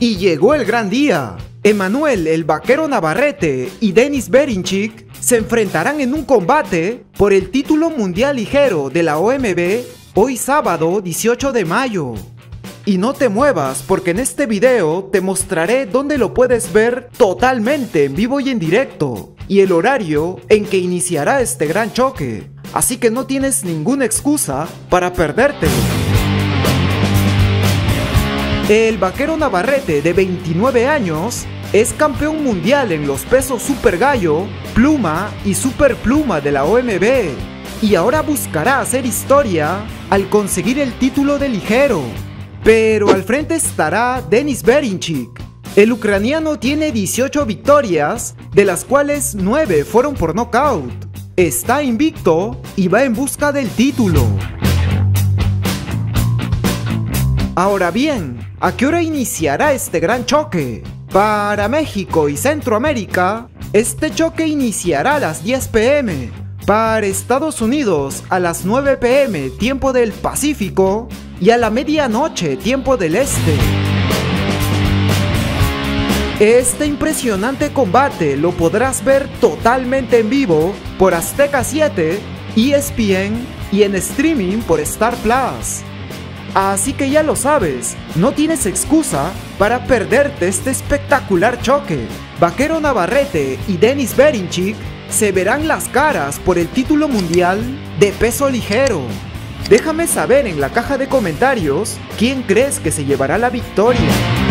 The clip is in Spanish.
Y llegó el gran día. Emanuel el Vaquero Navarrete y Denis Berinchik se enfrentarán en un combate por el título mundial ligero de la OMB hoy sábado 18 de mayo. Y no te muevas porque en este video te mostraré dónde lo puedes ver totalmente en vivo y en directo y el horario en que iniciará este gran choque. Así que no tienes ninguna excusa para perdértelo. El Vaquero Navarrete de 29 años es campeón mundial en los pesos super gallo, pluma y super pluma de la OMB y ahora buscará hacer historia al conseguir el título de ligero. Pero al frente estará Denis Berinchik. El ucraniano tiene 18 victorias, de las cuales 9 fueron por nocaut. Está invicto y va en busca del título. Ahora bien, ¿a qué hora iniciará este gran choque? Para México y Centroamérica, este choque iniciará a las 10 p.m. Para Estados Unidos a las 9 p.m. tiempo del Pacífico y a la medianoche tiempo del Este. Este impresionante combate lo podrás ver totalmente en vivo por Azteca 7, ESPN y en streaming por Star Plus. Así que ya lo sabes, no tienes excusa para perderte este espectacular choque. Vaquero Navarrete y Denis Berinchik se verán las caras por el título mundial de peso ligero. Déjame saber en la caja de comentarios quién crees que se llevará la victoria.